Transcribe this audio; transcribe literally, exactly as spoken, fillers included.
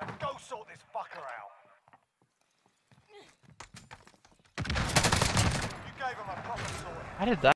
Now go sort this fucker out. You gave him a proper sorting. How did that?